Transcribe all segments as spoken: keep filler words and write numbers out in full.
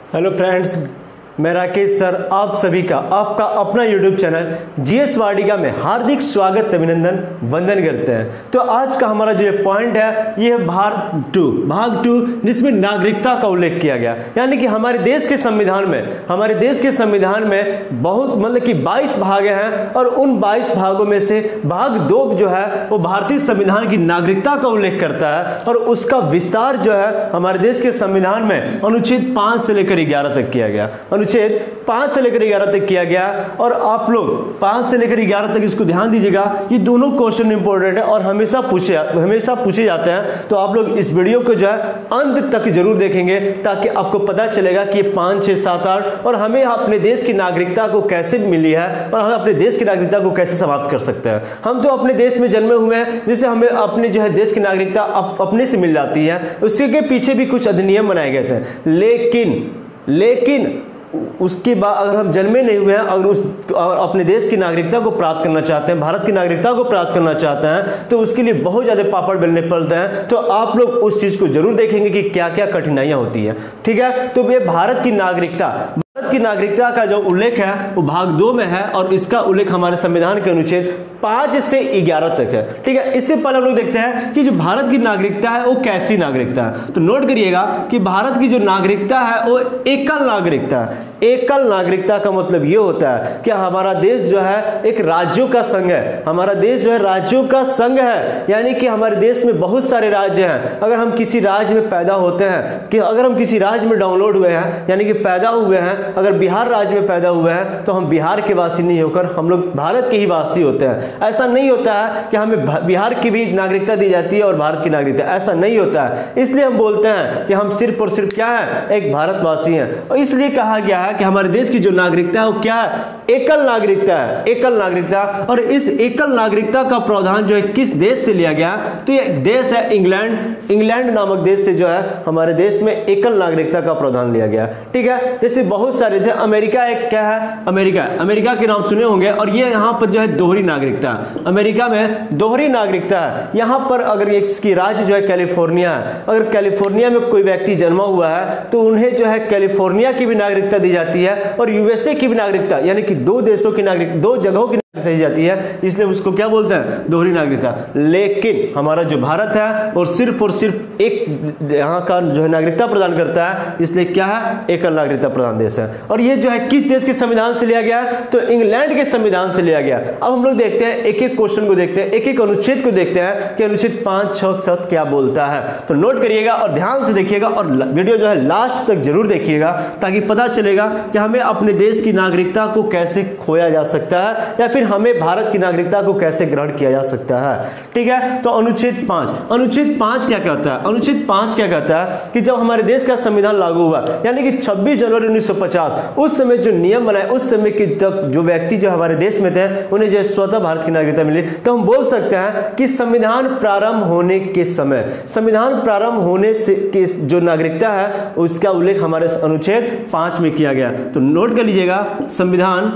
Hello friends, मैं Rakesh sir आप सभी का आपका अपना यूट्यूब चैनल जीएस वाडिका में हार्दिक स्वागत अभिनंदन वंदन करते हैं। तो आज का हमारा जो पॉइंट है ये है भाग टू भाग टू जिसमें नागरिकता का उल्लेख किया गया। यानी कि हमारे देश के संविधान में हमारे देश के संविधान में बहुत मतलब कि बाईस भाग हैं और उन बाईस भागों में से भाग दो जो है वो भारतीय संविधान की नागरिकता का उल्लेख करता है और उसका विस्तार जो है हमारे देश के संविधान में अनुच्छेद पांच से लेकर ग्यारह तक किया गया। अनुच्छेद पांच से लेकर ग्यारह तक किया गया और आप लोग पांच से लेकर ग्यारह तक इसको ध्यान दीजिएगा। ये दोनों क्वेश्चन इंपॉर्टेंट है और हमेशा पूछे हमेशा पूछे जाते हैं। तो आप लोग इस वीडियो को जो है अंत तक जरूर देखेंगे ताकि आपको पता चलेगा कि पांच छह सात आठ और हमें अपने देश की नागरिकता को कैसे मिली है और हम अपने देश की नागरिकता को कैसे समाप्त कर सकते हैं। हम तो अपने देश में जन्मे हुए हैं जिससे हमें अपने जो है देश की नागरिकता अप, अपने से मिल जाती है। उसके पीछे भी कुछ अधिनियम बनाए गए थे, लेकिन लेकिन उसके बाद अगर हम जन्मे नहीं हुए हैं अगर उस और अपने देश की नागरिकता को प्राप्त करना चाहते हैं, भारत की नागरिकता को प्राप्त करना चाहते हैं तो उसके लिए बहुत ज़्यादा पापड़ बेलने पड़ते हैं। तो आप लोग उस चीज़ को जरूर देखेंगे कि क्या क्या कठिनाइयाँ होती है। ठीक है, तो ये भारत की नागरिकता भारत की नागरिकता का जो उल्लेख है वो भाग दो में है और इसका उल्लेख हमारे संविधान के अनुच्छेद पांच से ग्यारह तक है। ठीक है, इससे पहले हम लोग देखते हैं कि जो भारत की नागरिकता है वो कैसी नागरिकता है। तो नोट करिएगा कि भारत की जो नागरिकता है वो एकल नागरिकता है। एकल नागरिकता का मतलब ये होता है कि हमारा देश जो है एक राज्यों का संघ है। हमारा देश जो है राज्यों का संघ है, यानी कि हमारे देश में बहुत सारे राज्य हैं। अगर हम किसी राज्य में पैदा होते हैं कि अगर हम किसी राज्य में डाउनलोड हुए हैं यानी कि पैदा हुए हैं, अगर बिहार राज्य में पैदा हुए हैं तो हम बिहार के वासी नहीं होकर हम लोग भारत के ही वासी होते हैं। ऐसा नहीं होता है कि हमें बिहार की भी नागरिकता दी जाती है और भारत की नागरिकता, ऐसा नहीं होता है। इसलिए हम बोलते हैं कि हम सिर्फ और सिर्फ क्या है, एक भारतवासी हैं। और इसलिए कहा गया है कि हमारे देश की जो नागरिकता है वो क्या है, एकल नागरिकता है। एकल नागरिकता, और इस एकल नागरिकता का प्रावधान जो है किस देश से लिया गया, तो ये देश है इंग्लैंड। इंग्लैंड नामक देश से जो है हमारे देश में एकल नागरिकता का प्रावधान लिया गया। ठीक है, जैसे बहुत सारे, जैसे अमेरिका एक क्या है, अमेरिका अमेरिका के नाम सुने होंगे और ये यहाँ पर जो है दोहरी नागरिकता, अमेरिका में दोहरी नागरिकता है। यहाँ पर अगर इसकी राज्य जो है कैलिफोर्निया है, अगर कैलिफोर्निया में कोई व्यक्ति जन्मा हुआ है तो उन्हें जो है कैलिफोर्निया की भी नागरिकता दी जाती है और यूएसए की भी नागरिकता, यानी कि दो देशों की नागरिक दो जगहों की दी जाती है, इसलिए उसको क्या बोलते हैं, दोहरी नागरिकता। लेकिन हमारा जो भारत है और सिर्फ और सिर्फ एक यहाँ का जो है नागरिकता प्रदान करता है, इसलिए क्या है, एकल नागरिकता प्रदान देश है। और ये जो है किस देश के संविधान से लिया गया, तो इंग्लैंड के संविधान से लिया गया। अब हम लोग देखते हैं एक एक क्वेश्चन को देखते हैं, एक एक अनुच्छेद को देखते हैं कि अनुच्छेद पांच छह सात क्या बोलता है। तो नोट करिएगा और ध्यान से देखिएगा और वीडियो जो है लास्ट तक जरूर देखिएगा ताकि पता चलेगा कि हमें अपने देश की नागरिकता को कैसे खोया जा सकता है या फिर हमें भारत की नागरिकता को कैसे ग्रहण किया जा सकता है। ठीक है, तो अनुच्छेद पांच अनुच्छेद पांच क्या कहता है, अनुच्छेद पांच क्या कहता है कि जब हमारे देश का संविधान लागू हुआ यानी कि छब्बीस जनवरी उन्नीस सौ पचास, उस समय जो नियम बनाए, उस समय के तक जो व्यक्ति जो हमारे देश में थे उन्हें जो स्वतः भारत की नागरिकता मिली। तो हम बोल सकते हैं कि संविधान प्रारंभ होने के समय संविधान प्रारंभ होने से की जो नागरिकता है उसका उल्लेख हमारे अनुच्छेद पांच में किया गया। तो नोट कर लीजिएगा, संविधान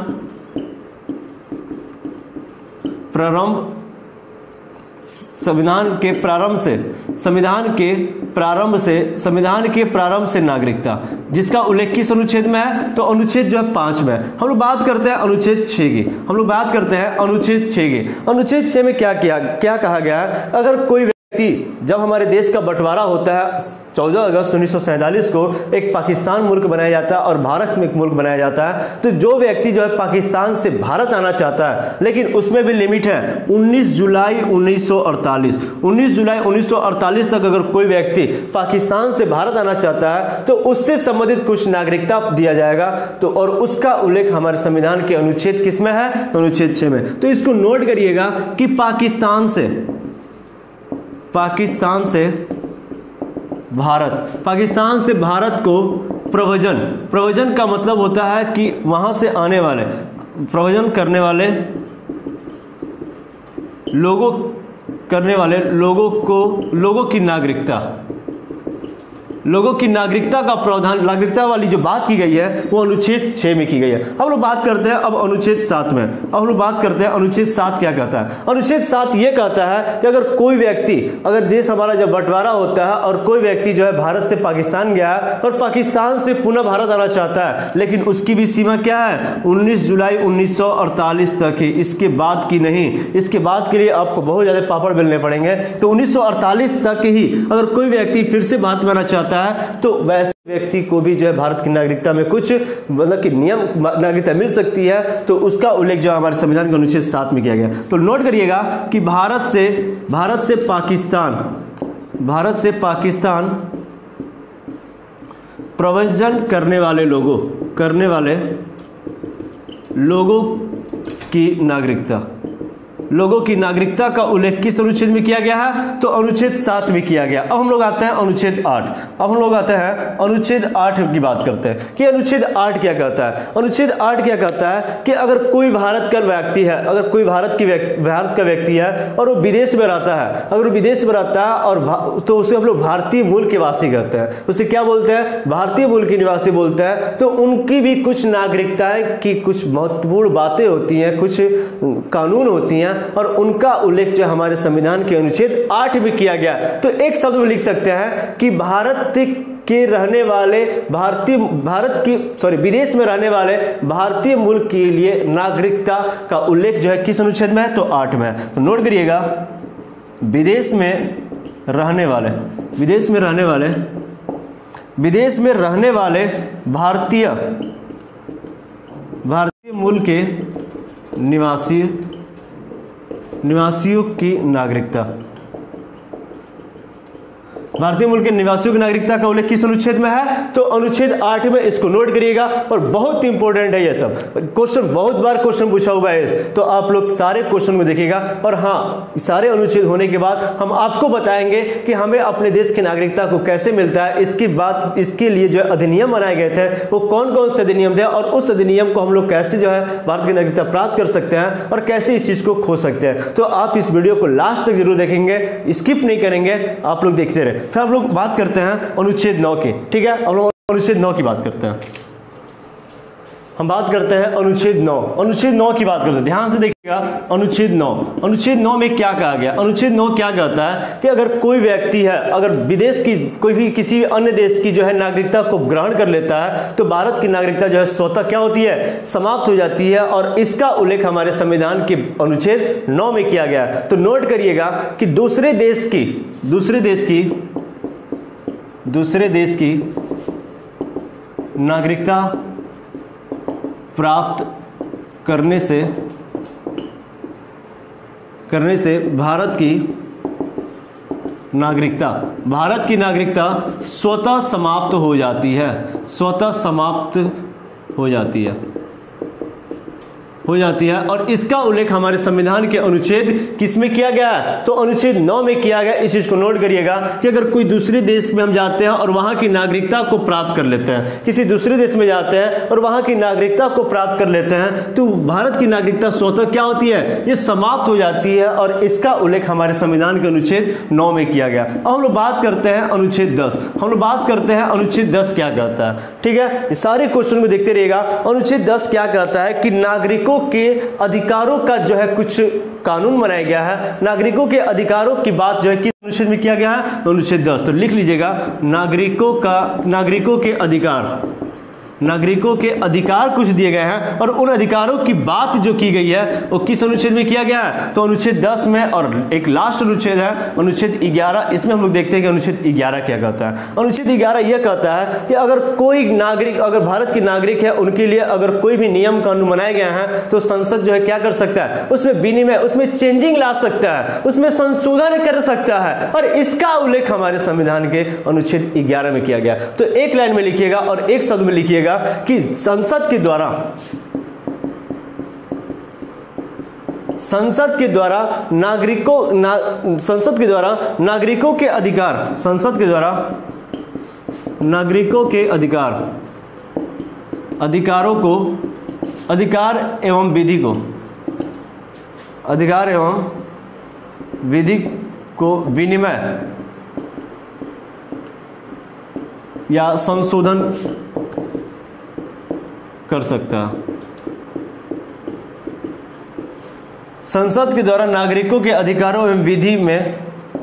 प्रारंभ संविधान के प्रारंभ से संविधान के प्रारंभ से संविधान के प्रारंभ से नागरिकता, जिसका उल्लेख किस अनुच्छेद में है, तो अनुच्छेद जो है पांच में। हम लोग बात करते हैं अनुच्छेद छह की हम लोग बात करते हैं अनुच्छेद छह की अनुच्छेद छह में क्या किया क्या कहा गया है, अगर कोई जब हमारे देश का बंटवारा होता है चौदह अगस्त उन्नीस सौ सैंतालीस को एक पाकिस्तान मुल्क बनाया जाता है और भारत में एक मुल्क बनाया जाता है, तो जो व्यक्ति जो है पाकिस्तान से भारत आना चाहता है, लेकिन उसमें भी लिमिट है उन्नीस जुलाई उन्नीस सौ अड़तालीस उन्नीस जुलाई उन्नीस सौ अड़तालीस तक अगर कोई व्यक्ति पाकिस्तान से भारत आना चाहता है तो उससे संबंधित कुछ नागरिकता दिया जाएगा। तो और उसका उल्लेख हमारे संविधान के अनुच्छेद किस में है, अनुच्छेद छह में। तो इसको नोट करिएगा कि पाकिस्तान से पाकिस्तान से भारत पाकिस्तान से भारत को प्रव्रजन प्रव्रजन का मतलब होता है कि वहां से आने वाले प्रव्रजन करने वाले लोगों करने वाले लोगों को लोगों की नागरिकता लोगों की नागरिकता का प्रावधान, नागरिकता वाली जो बात की गई है वो अनुच्छेद छः में की गई है। हम लोग बात करते हैं अब अनुच्छेद सात में। अब हम लोग बात करते हैं अनुच्छेद सात क्या कहता है। अनुच्छेद सात ये कहता है कि अगर कोई व्यक्ति, अगर देश हमारा जब बंटवारा होता है और कोई व्यक्ति जो है भारत से पाकिस्तान गया है और पाकिस्तान से पुनः भारत आना चाहता है, लेकिन उसकी भी सीमा क्या है, उन्नीस जुलाई उन्नीस सौ अड़तालीस तक ही, इसके बाद की नहीं। इसके बाद के लिए आपको बहुत ज्यादा पापड़ बेलने पड़ेंगे। तो उन्नीस सौ अड़तालीस तक ही अगर कोई व्यक्ति फिर से भारत में आना चाहता है तो वैसे व्यक्ति को भी जो है भारत की नागरिकता में कुछ मतलब कि नियम नागरिकता मिल सकती है। तो उसका उल्लेख जो हमारे संविधान के अनुच्छेद सात में किया गया। तो नोट करिएगा कि भारत से भारत से पाकिस्तान भारत से पाकिस्तान प्रव्रजन करने वाले लोगों करने वाले लोगों की नागरिकता लोगों की नागरिकता का उल्लेख किस अनुच्छेद में किया गया है, तो अनुच्छेद सात में किया गया। अब हम लोग आते हैं अनुच्छेद आठ। अब हम लोग आते हैं अनुच्छेद आठ की बात करते हैं कि अनुच्छेद आठ क्या कहता है। अनुच्छेद आठ क्या कहता है कि अगर कोई भारत का व्यक्ति है, अगर कोई भारत की भारत का व्यक्ति है और वो विदेश में रहता है, अगर वो विदेश में रहता है और तो उसे हम लोग भारतीय मूल के वासी कहते हैं, उसे क्या बोलते हैं, भारतीय मूल के निवासी बोलते हैं। तो उनकी भी कुछ नागरिकताएं की कुछ महत्वपूर्ण बातें होती हैं, कुछ कानून होती हैं और उनका उल्लेख जो हमारे संविधान के अनुच्छेद आठ में किया गया। तो एक शब्द में लिख सकते हैं कि भारत के रहने वाले भारतीय भारत की सॉरी विदेश में रहने वाले भारतीय मूल के लिए नागरिकता का उल्लेख जो है किस अनुच्छेद में है, तो आठ में है। तो नोट करिएगा, विदेश में रहने वाले विदेश में रहने वाले विदेश में रहने वाले भारतीय भारतीय मूल के निवासी निवासियों की नागरिकता भारतीय मूल के निवासियों की नागरिकता का उल्लेख किस अनुच्छेद में है, तो अनुच्छेद आठ में। इसको नोट करिएगा और बहुत इंपॉर्टेंट है ये सब क्वेश्चन, बहुत बार क्वेश्चन पूछा हुआ है, तो आप लोग सारे क्वेश्चन को देखिएगा। और हाँ, सारे अनुच्छेद होने के बाद हम आपको बताएंगे कि हमें अपने देश की नागरिकता को कैसे मिलता है। इसकी बात इसके लिए जो अधिनियम बनाए गए थे वो कौन कौन से अधिनियम थे और उस अधिनियम को हम लोग कैसे जो है भारत की नागरिकता प्राप्त कर सकते हैं और कैसे इस चीज को खो सकते हैं। तो आप इस वीडियो को लास्ट तक जरूर देखेंगे, स्किप नहीं करेंगे, आप लोग देखते रहे। फिर हम लोग बात करते हैं अनुच्छेद नौ की। ठीक है, हम लोग अनुच्छेद नौ की बात करते हैं। हम बात करते हैं अनुच्छेद नौ अनुच्छेद नौ की बात करते हैं। ध्यान से देखिएगा, अनुच्छेद नौ अनुच्छेद नौ में क्या कहा गया। अनुच्छेद नौ क्या कहता है कि अगर कोई व्यक्ति है, अगर विदेश की कोई भी किसी भी अन्य देश की जो है नागरिकता को ग्रहण कर लेता है तो भारत की नागरिकता जो है स्वतः क्या होती है, समाप्त हो जाती है। और इसका उल्लेख हमारे संविधान के अनुच्छेद नौ में किया गया। तो नोट करिएगा कि दूसरे देश की दूसरे देश की दूसरे देश की नागरिकता प्राप्त करने से करने से भारत की नागरिकता भारत की नागरिकता स्वतः समाप्त हो जाती है स्वतः समाप्त हो जाती है हो जाती है और इसका उल्लेख हमारे संविधान के अनुच्छेद किसमें किया गया है, तो अनुच्छेद नौ में किया गया। इस चीज को नोट करिएगा कि अगर कोई दूसरे देश में हम जाते हैं और वहां की नागरिकता को प्राप्त कर लेते हैं, किसी दूसरे देश में जाते हैं और वहां की नागरिकता को प्राप्त कर लेते हैं, तो भारत की नागरिकता स्वतः क्या होती है, ये समाप्त हो जाती है और इसका उल्लेख हमारे संविधान के अनुच्छेद नौ में किया गया। अब हम लोग बात करते हैं अनुच्छेद दस हम लोग बात करते हैं अनुच्छेद दस क्या कहता है। ठीक है, सारे क्वेश्चन को देखते रहिएगा। अनुच्छेद दस क्या कहता है कि नागरिकों के अधिकारों का जो है कुछ कानून बनाया गया है। नागरिकों के अधिकारों की बात जो है किस अनुच्छेद में किया गया है, तो अनुच्छेद दस। तो लिख लीजिएगा, नागरिकों का नागरिकों के अधिकार नागरिकों के अधिकार कुछ दिए गए हैं और उन अधिकारों की बात जो की गई है वो किस अनुच्छेद में किया गया है, तो अनुच्छेद दस में। और एक लास्ट अनुच्छेद है अनुच्छेद ग्यारह। इसमें हम लोग देखते हैं कि अनुच्छेद ग्यारह क्या कहता है। अनुच्छेद ग्यारह यह कहता है कि अगर कोई नागरिक अगर भारत की नागरिक है, उनके लिए अगर कोई भी नियम कानून बनाए गए हैं तो संसद जो है क्या कर सकता है, उसमें विनिमय उसमें चेंजिंग ला सकता है, उसमें संशोधन कर सकता है और इसका उल्लेख हमारे संविधान के अनुच्छेद ग्यारह में किया गया। तो एक लाइन में लिखिएगा और एक शब्द में लिखिएगा कि संसद के द्वारा संसद के द्वारा नागरिकों ना, संसद के द्वारा नागरिकों के अधिकार संसद के द्वारा नागरिकों के अधिकार अधिकारों को अधिकार एवं विधि को अधिकार एवं विधि को विनिमय या संशोधन कर सकता है। संसद के द्वारा नागरिकों के अधिकारों एवं विधि में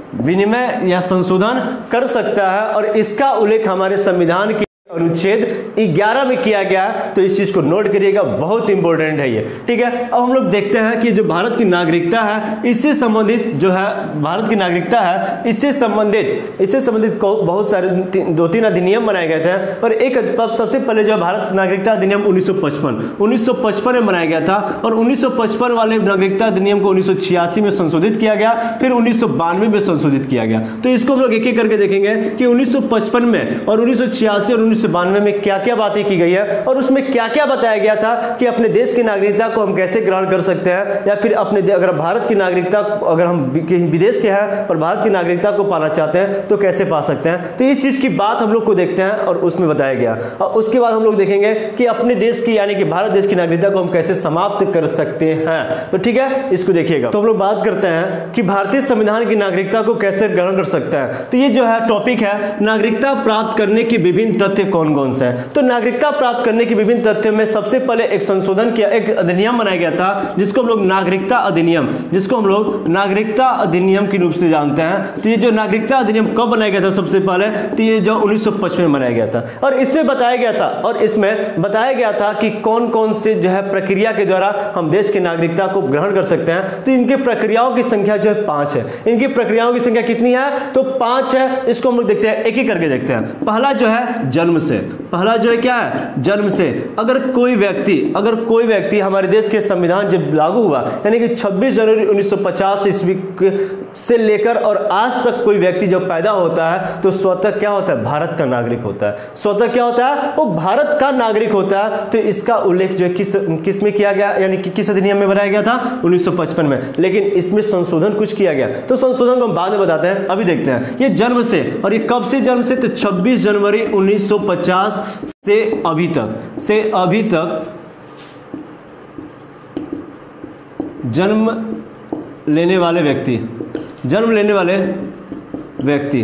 विनिमय या संशोधन कर सकता है और इसका उल्लेख हमारे संविधान के अनुच्छेद ग्यारह में किया गया है। तो इस चीज को नोट करिएगा, बहुत इंपॉर्टेंट है ये, ठीक है। अब हम लोग देखते हैं कि जो भारत की नागरिकता है इससे संबंधित जो है भारत की नागरिकता है इससे संबंधित इससे संबंधित बहुत सारे दो तीन अधिनियम बनाए गए थे और एक सबसे पहले जो भारत नागरिकता अधिनियम उन्नीस सौ पचपन उन्नीस सौ पचपन में बनाया गया था और उन्नीस सौ पचपन वाले नागरिकता अधिनियम को उन्नीस सौ छियासी में संशोधित किया गया, फिर उन्नीस सौ बानवे में संशोधित किया गया। तो इसको हम लोग एक एक करके देखेंगे कि उन्नीस सौ पचपन में और उन्नीस सौ छियासी और उन्नीस सौ बानवे में क्या क्या बातें की गई है और उसमें क्या क्या बताया गया था कि अपने देश की नागरिकता को हम कैसे ग्रहण कर सकते हैं, या फिर अपने अगर भारत की नागरिकता अगर हम विदेश के हैं और भारत की नागरिकता को पाना चाहते हैं तो कैसे पा सकते हैं। तो इस चीज की बात हम लोग को देखते हैं और उसमें बताया गया। और उसके बाद हम लोग देखेंगे कि अपने देश की यानी कि भारत देश की नागरिकता को हम कैसे समाप्त कर सकते हैं। तो ठीक है, इसको देखिएगा। तो हम लोग बात करते हैं कि भारतीय संविधान की नागरिकता को कैसे ग्रहण कर सकता है। तो ये जो है टॉपिक है नागरिकता प्राप्त करने के विभिन्न तथ्य कौन कौन से हैं। तो नागरिकता प्राप्त करने के विभिन्न तथ्यों में सबसे पहले एक संशोधन किया, एक अधिनियम बनाया गया था जिसको हम लोग नागरिकता अधिनियम जिसको हम लोग नागरिकता अधिनियम के रूप से जानते हैं। तो ये जो नागरिकता अधिनियम कब बनाया गया था सबसे पहले, तो ये जो उन्नीस सौ पचपन में बनाया गया था और इसमें बताया गया था और इसमें बताया गया था कि कौन कौन से जो है प्रक्रिया के द्वारा हम देश की नागरिकता को ग्रहण कर सकते हैं। तो इनके प्रक्रियाओं की संख्या जो है पांच है। इनकी प्रक्रियाओं की संख्या कितनी है, तो पांच है। इसको हम लोग देखते हैं, एक ही करके देखते हैं। पहला जो है जन्म से, पहला जो है क्या है, जन्म से। अगर कोई व्यक्ति अगर कोई व्यक्ति हमारे देश के संविधान जब लागू हुआ यानी कि छब्बीस जनवरी उन्नीस सौ पचास ईस्वी से लेकर और आज तक कोई व्यक्ति जब पैदा होता है तो स्वतः क्या होता है, भारत का नागरिक होता है। स्वतः क्या होता है, वो भारत का नागरिक होता है। तो इसका उल्लेख जो है किस किस में किया गया, यानी कि किस अधिनियम में बनाया गया था, उन्नीस सौ पचपन में। लेकिन इसमें संशोधन कुछ किया गया, तो संशोधन को हम बाद में बताते हैं। अभी देखते हैं ये जन्म से, और ये कब से जन्म से, तो छब्बीस जनवरी उन्नीस सौ पचास से अभी तक से अभी तक जन्म लेने वाले व्यक्ति जन्म लेने वाले व्यक्ति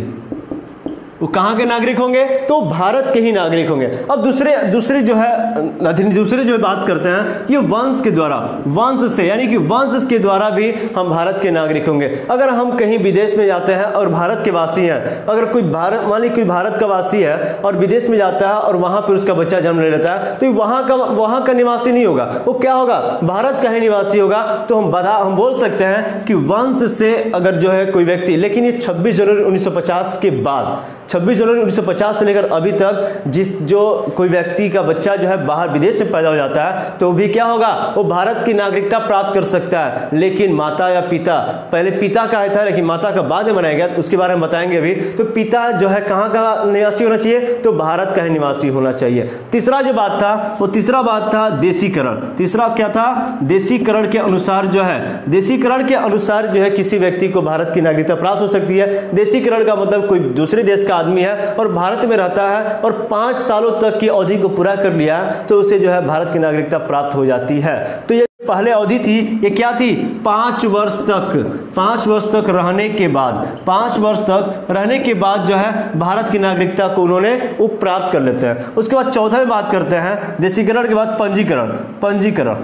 वो कहाँ के नागरिक होंगे, तो भारत के ही नागरिक होंगे। अब दूसरे दूसरे जो है दूसरे जो है बात करते हैं ये वंश के द्वारा, वंश से यानी कि वंश के द्वारा भी हम भारत के नागरिक होंगे। अगर हम कहीं विदेश में जाते हैं और भारत के वासी हैं, अगर कोई भारत मान ली कोई भारत का वासी है और विदेश में जाता है और वहां पर उसका बच्चा जन्म ले लेता है, तो वहां का वहां का निवासी नहीं होगा, वो क्या होगा, भारत का ही निवासी होगा। तो हम बता हम बोल सकते हैं कि वंश से अगर जो है कोई व्यक्ति, लेकिन ये छब्बीस जनवरी उन्नीस सौ पचास के बाद छब्बीस जनवरी उन्नीस सौ पचास से लेकर अभी तक जिस जो कोई व्यक्ति का बच्चा जो है बाहर विदेश से पैदा हो जाता है तो भी क्या होगा, वो भारत की नागरिकता प्राप्त कर सकता है। लेकिन माता या पिता, पहले पिता का था लेकिन माता का बाद में बनाया गया, उसके बारे में बताएंगे अभी। तो पिता जो है कहाँ का निवासी होना चाहिए, तो भारत का ही निवासी होना चाहिए। तीसरा जो बात था वो तीसरा बात था देशीकरण। तीसरा क्या था, देशीकरण के अनुसार जो है देशीकरण के अनुसार जो है किसी व्यक्ति को भारत की नागरिकता प्राप्त हो सकती है। देशीकरण का मतलब कोई दूसरे देश का आदमी है और भारत में रहता है और पांच सालों तक की अवधि को पूरा कर लिया तो उसे जो है भारत की नागरिकता प्राप्त हो जाती है। तो ये पहले अवधि थी, ये क्या थी, पांच वर्ष तक पांच वर्ष तक रहने के बाद पांच वर्ष तक रहने के बाद जो है भारत की नागरिकता को उन्होंने वो प्राप्त कर लेते हैं। उसके बाद चौथा में बात करते हैं देशीकरण के बाद पंजीकरण। पंजीकरण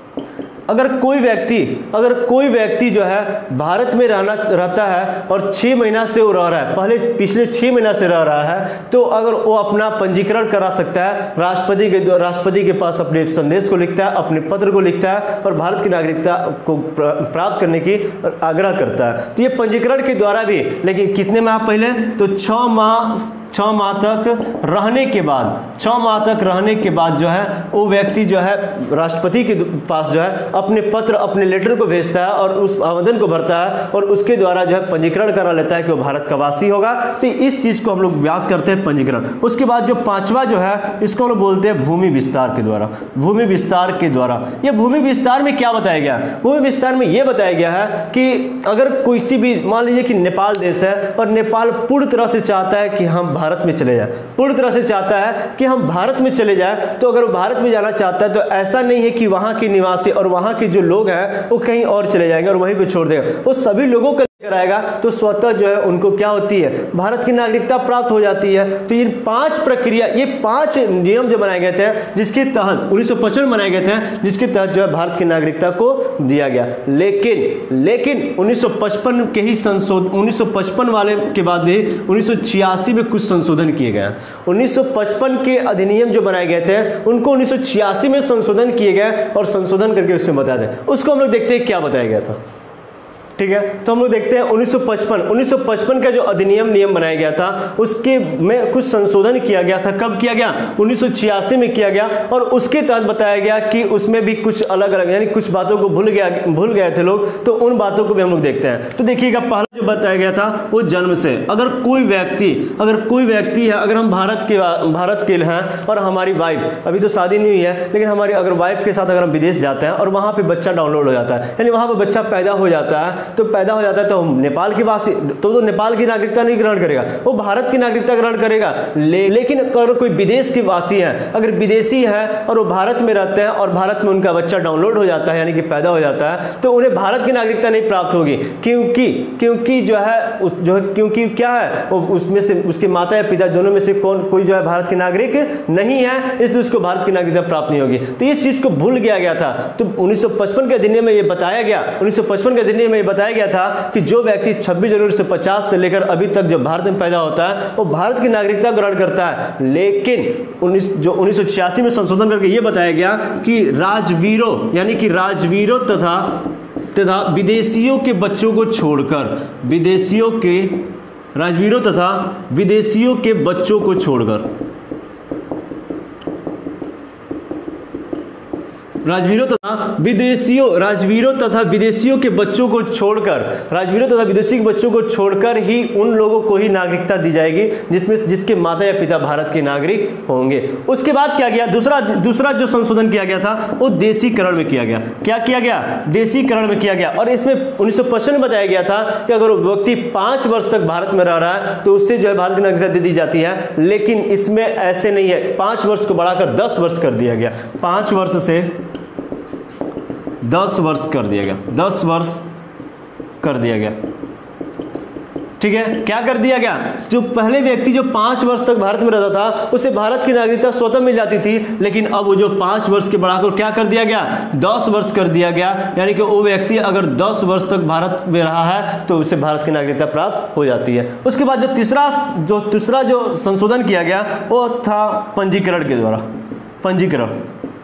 अगर कोई व्यक्ति अगर कोई व्यक्ति जो है भारत में रहना रहता है और छः महीना से वो रह रहा है, पहले पिछले छः महीना से रह रहा है, तो अगर वो अपना पंजीकरण करा सकता है, राष्ट्रपति के राष्ट्रपति के पास अपने संदेश को लिखता है, अपने पत्र को लिखता है और भारत की नागरिकता को प्राप्त करने की आग्रह करता है। तो ये पंजीकरण के द्वारा भी, लेकिन कितने माह पहले, तो छः माह छः माह तक रहने के बाद छः माह तक रहने के बाद जो है वो व्यक्ति जो है राष्ट्रपति के पास जो है अपने पत्र अपने लेटर को भेजता है और उस आवेदन को भरता है और उसके द्वारा जो है पंजीकरण करा लेता है कि वो भारत का वासी होगा। तो इस चीज़ को हम लोग याद करते हैं पंजीकरण। उसके बाद जो पांचवा जो है इसको हम लोग बोलते हैं भूमि विस्तार के द्वारा। भूमि विस्तार के द्वारा ये भूमि विस्तार में क्या बताया गया है, भूमि विस्तार में ये बताया गया है कि अगर किसी भी मान लीजिए कि नेपाल देश है और नेपाल पूर्ण तरह से चाहता है कि हम भारत में चले जाए, पूर्ण तरह से चाहता है कि हम भारत में चले जाए, तो अगर वो भारत में जाना चाहता है तो ऐसा नहीं है कि वहां के निवासी और वहां के जो लोग हैं वो कहीं और चले जाएंगे और वहीं पे छोड़ देंगे। वो सभी लोगों को कराएगा तो स्वतः जो है उनको क्या होती है, भारत की नागरिकता प्राप्त हो जाती है। तो ये पांच प्रक्रिया, ये पांच नियम जो बनाए गए थे जिसके तहत उन्नीस सौ पचपन में बनाए गए थे, जिसके तहत जो है भारत की नागरिकता को दिया गया। लेकिन लेकिन उन्नीस सौ पचपन के ही संशोधन, उन्नीस सौ पचपन वाले के बाद भी उन्नीस सौ छियासी में कुछ संशोधन किए गए। उन्नीस सौ पचपन के अधिनियम जो बनाए गए थे उनको उन्नीस सौ छियासी में संशोधन किए गए और संशोधन करके उसमें बता दें। उसको हम लोग देखते हैं क्या बताया गया था। ठीक है, तो हम लोग देखते हैं उन्नीस सौ पचपन उन्नीस सौ पचपन का जो अधिनियम नियम बनाया गया था उसके में कुछ संशोधन किया गया था। कब किया गया? उन्नीस सौ छियासी में किया गया और उसके तहत बताया गया कि उसमें भी कुछ अलग अलग, यानी कुछ बातों को भूल गया भूल गए थे लोग, तो उन बातों को भी हम लोग देखते हैं। तो देखिएगा, पहला जो बताया गया था वो जन्म से, अगर कोई व्यक्ति अगर कोई व्यक्ति है, अगर हम भारत के भारत के हैं और हमारी वाइफ, अभी तो शादी नहीं हुई है, लेकिन हमारी अगर वाइफ के साथ अगर हम विदेश जाते हैं और वहाँ पे बच्चा डाउनलोड हो जाता है, यानी वहाँ पे बच्चा पैदा हो जाता है, तो पैदा हो जाता है तो नेपाल की वासी तो, तो नेपाल की नागरिकता नहीं ग्रहण करेगा, वो भारत की नागरिकता ग्रहण करेगा। ले, लेकिन अगर कोई विदेश के वासी है, अगर विदेशी है और वो भारत में रहते हैं और भारत में उनका बच्चा डाउनलोड हो जाता है, यानी कि पैदा हो जाता है, तो उन्हें भारत की नागरिकता नहीं प्राप्त होगी। क्योंकि क्योंकि जो है उस जो है क्योंकि क्या है, उसमें से उसके माता या पिता दोनों में से कौन कोई जो है भारत की नागरिक नहीं है, इसलिए उसको भारत की नागरिकता प्राप्त नहीं होगी। तो इस चीज को भूल गया गया था। तो उन्नीस सौ पचपन के अधिनियम में ये बताया गया उन्नीस सौ पचपन के अधिनियम में ये बताया गया था कि जो व्यक्ति छब्बीस जनवरी से पचास से लेकर अभी तक जो भारत में पैदा होता है वो भारत की नागरिकता ग्रहण करता है। लेकिन उन्नीस जो उन्नीस सौ छियासी में संशोधन करके ये बताया गया कि राजवीरों, यानी कि राजवीरों तथा तथा विदेशियों के बच्चों को छोड़कर विदेशियों के राजवीरों तथा विदेशियों के बच्चों को छोड़कर राजवीरों तथा विदेशियों राजवीरों तथा विदेशियों के बच्चों को छोड़कर राजवीरों तथा विदेशी के बच्चों को छोड़कर ही उन लोगों को ही नागरिकता दी जाएगी जिसमें जिसके माता या पिता भारत के नागरिक होंगे। उसके बाद क्या गया, दूसरा दूसरा जो संशोधन किया गया था वो देशीकरण में किया गया। क्या किया गया? देशीकरण में किया गया। और इसमें उन्नीस सौ पचपन में बताया गया था कि अगर वो व्यक्ति पांच वर्ष तक भारत में रह रहा है तो उससे जो है भारत की नागरिकता दे दी जाती है। लेकिन इसमें ऐसे नहीं है, पांच वर्ष को बढ़ाकर दस वर्ष कर दिया गया। पांच वर्ष से दस वर्ष कर दिया गया दस वर्ष कर दिया गया ठीक है, क्या कर दिया गया? जो पहले व्यक्ति जो पांच वर्ष तक भारत में रहता था उसे भारत की नागरिकता स्वतः मिल जाती थी, लेकिन अब वो जो पांच वर्ष के बढ़ाकर क्या कर दिया गया? दस वर्ष कर दिया गया। यानी कि वो व्यक्ति अगर दस वर्ष तक भारत में रहा है तो उसे भारत की नागरिकता प्राप्त हो जाती है। उसके बाद जो तीसरा जो तीसरा जो संशोधन किया गया वो था पंजीकरण के द्वारा। पंजीकरण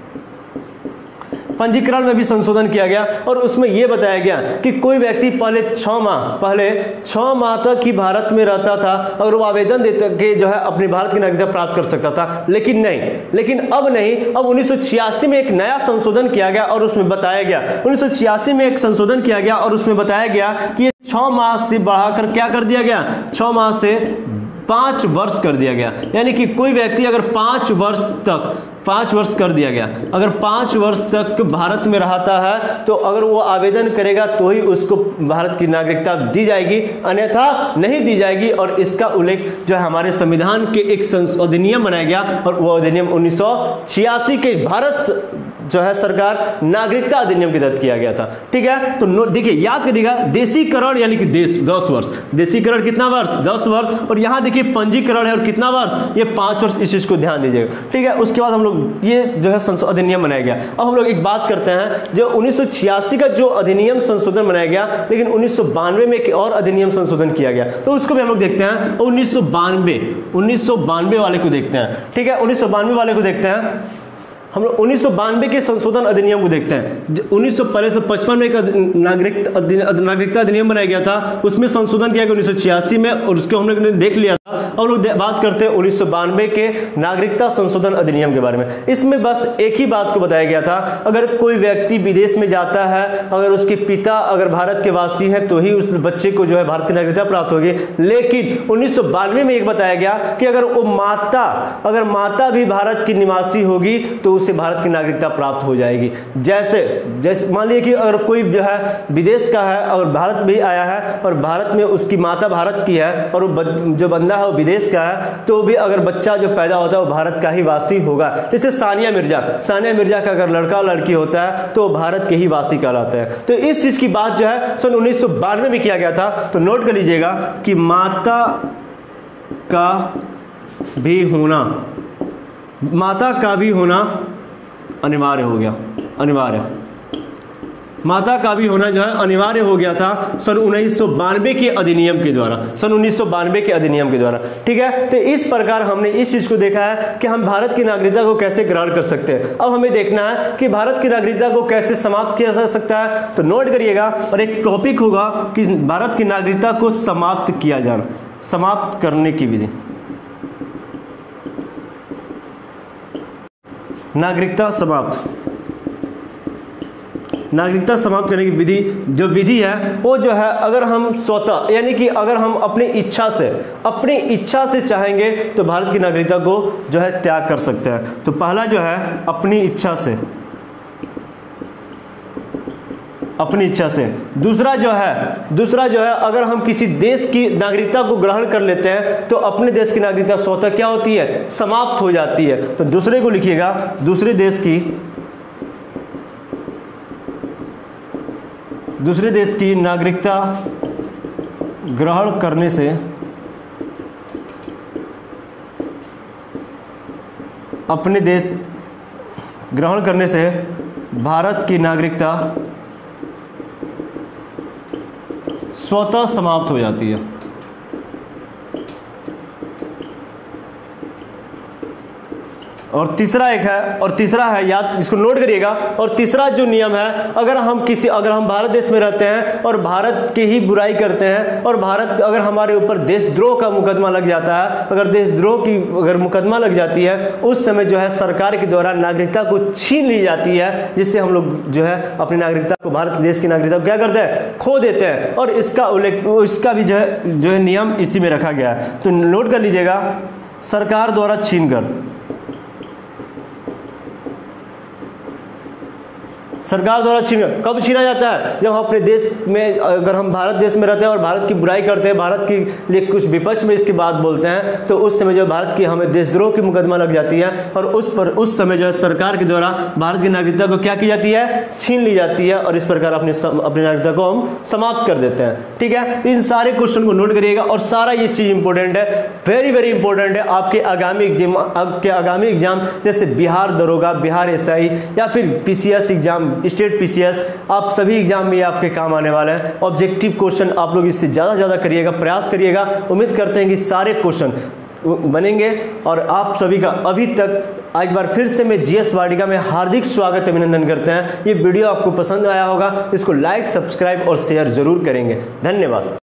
पंजीकरण में भी संशोधन किया गया और उसमें यह बताया गया कि कोई व्यक्ति पहले छह माह पहले छह माह तक ही भारत में रहता था और वो आवेदन देते के जो है अपनी भारत की नागरिकता प्राप्त कर सकता था। लेकिन नहीं लेकिन अब नहीं अब उन्नीस सौ छियासी में एक नया संशोधन किया गया और उसमें बताया गया उन्नीस सौ छियासी में एक संशोधन किया गया और उसमें बताया गया कि छह माह से बढ़ाकर क्या कर दिया गया? छह माह से पांच वर्ष कर दिया गया। यानी कि कोई व्यक्ति अगर पांच वर्ष तक पांच वर्ष कर दिया गया अगर पांच वर्ष तक भारत में रहता है तो अगर वो आवेदन करेगा तो ही उसको भारत की नागरिकता दी जाएगी, अन्यथा नहीं दी जाएगी। और इसका उल्लेख जो है हमारे संविधान के एक अधिनियम बनाया गया और वो अधिनियम उन्नीस सौ छियासी के भारत जो है सरकार नागरिकता अधिनियम के तहत किया गया था। ठीक है, तो देखिए याद करिएगा, देशीकरण यानी कि देश दस वर्ष, देशीकरण कितना वर्ष? दस वर्ष। और यहाँ देखिए पंजीकरण है और कितना वर्ष? ये पांच वर्ष। इस चीज को ध्यान दीजिएगा। ठीक है, उसके बाद हम लोग ये जो है अधिनियम बनाया गया। अब हम लोग एक बात करते हैं, जो उन्नीस सौ छियासी का जो अधिनियम संशोधन बनाया गया, लेकिन उन्नीस सौ बानवे में एक और अधिनियम संशोधन किया गया, तो उसको भी हम लोग देखते हैं। उन्नीस सौ बानवे उन्नीस सौ बानवे वाले को देखते हैं। ठीक है, उन्नीस सौ बानवे वाले को देखते हैं। हम लोग उन्नीस सौ बानवे के संशोधन अधिनियम को देखते हैं। उन्नीस सौ पहले से पचपन में एक नागरिक नागरिकता अधिनियम बनाया गया था, उसमें संशोधन किया गया उन्नीस सौ छियासी में और उसको हम लोग ने देख लिया था। अब लोग बात करते हैं उन्नीस सौ बानवे के नागरिकता संशोधन अधिनियम के बारे में। इसमें बस एक ही बात को बताया गया था, अगर कोई व्यक्ति विदेश में जाता है, अगर उसके पिता अगर भारत के वासी हैं तो ही उस बच्चे को जो है भारत की नागरिकता प्राप्त होगी। लेकिन उन्नीस सौ बानवे में एक बताया गया कि अगर वो माता अगर माता भी भारत की निवासी होगी तो उसे भारत की नागरिकता प्राप्त हो जाएगी। जैसे जैसे मान लीजिए कि अगर कोई जो है विदेश का है और भारत भी आया है और भारत में उसकी माता भारत की है और वो जो बंदा है वो विदेश का है, तो भी अगर बच्चा जो पैदा होता है वो भारत का ही वासी होगा। जैसे सानिया मिर्जा सानिया मिर्जा का अगर लड़का लड़की होता है तो वो भारत के ही वासी कहलाते हैं। तो इस चीज की बात जो है सन उन्नीस सौ बानवे में किया गया था। तो नोट कर लीजिएगा कि माता का भी होना माता का भी होना अनिवार्य हो गया अनिवार्य माता का भी होना जो है अनिवार्य हो गया था सन उन्नीस सौ बानवे के अधिनियम के द्वारा सन उन्नीस सौ बानवे के अधिनियम के द्वारा। ठीक है, तो इस प्रकार हमने इस चीज को देखा है कि हम भारत की नागरिकता को कैसे ग्रहण कर सकते हैं। अब हमें देखना है कि भारत की नागरिकता को कैसे समाप्त किया जा सकता है। तो नोट करिएगा, और एक टॉपिक होगा कि भारत की नागरिकता को समाप्त किया जाना, समाप्त करने की विधि। नागरिकता समाप्त नागरिकता समाप्त करने की विधि, जो विधि है वो जो है अगर हम स्वतः यानी कि अगर हम अपनी इच्छा से अपनी इच्छा से चाहेंगे तो भारत की नागरिकता को जो है त्याग कर सकते हैं। तो पहला जो है अपनी इच्छा से अपनी इच्छा से दूसरा जो है दूसरा जो है अगर हम किसी देश की नागरिकता को ग्रहण कर लेते हैं तो अपने देश की नागरिकता स्वतः क्या होती है, समाप्त हो जाती है। तो दूसरे को लिखिएगा, दूसरे देश की दूसरे देश की नागरिकता ग्रहण करने से अपने देश ग्रहण करने से भारत की नागरिकता स्वतः समाप्त हो जाती है। और तीसरा एक है और तीसरा है याद इसको नोट करिएगा। और तीसरा जो नियम है, अगर हम किसी अगर हम भारत देश में रहते हैं और भारत की ही बुराई करते हैं और भारत अगर हमारे ऊपर देशद्रोह का मुकदमा लग जाता है, अगर देशद्रोह की अगर मुकदमा लग जाती है, उस समय जो है सरकार के द्वारा नागरिकता को छीन ली जाती है, जिससे हम लोग जो है अपनी नागरिकता को भारत देश की नागरिकता को क्या करते हैं, खो देते हैं। और इसका उल्लेख इसका भी जो है जो है नियम इसी में रखा गया है। तो नोट कर लीजिएगा, सरकार द्वारा छीन कर सरकार द्वारा छीन कब छीना जाता है, जब हम अपने देश में अगर हम भारत देश में रहते हैं और भारत की बुराई करते हैं, भारत के लिए कुछ विपक्ष में इसकी बात बोलते हैं, तो उस समय जो भारत की हमें देशद्रोह की मुकदमा लग जाती है और उस पर उस समय जो है सरकार के द्वारा भारत की नागरिकता को क्या की जाती है, छीन ली जाती है और इस प्रकार अपनी अपनी नागरिकता को हम समाप्त कर देते हैं। ठीक है, इन सारे क्वेश्चन को नोट करिएगा और सारा ये चीज इंपॉर्टेंट है, वेरी वेरी इंपॉर्टेंट है आपके आगामी एग्जाम आपके आगामी एग्जाम जैसे बिहार दरोगा, बिहार एसआई या फिर पीसीएस एग्जाम, स्टेट पीसीएस, आप सभी एग्जाम में ये आपके काम आने वाला है। ऑब्जेक्टिव क्वेश्चन आप लोग इससे ज़्यादा ज़्यादा करिएगा, प्रयास करिएगा। उम्मीद करते हैं कि सारे क्वेश्चन बनेंगे और आप सभी का अभी तक एक बार फिर से मैं जीएस वाटिका में हार्दिक स्वागत अभिनंदन करते हैं। ये वीडियो आपको पसंद आया होगा, इसको लाइक, सब्सक्राइब और शेयर जरूर करेंगे। धन्यवाद।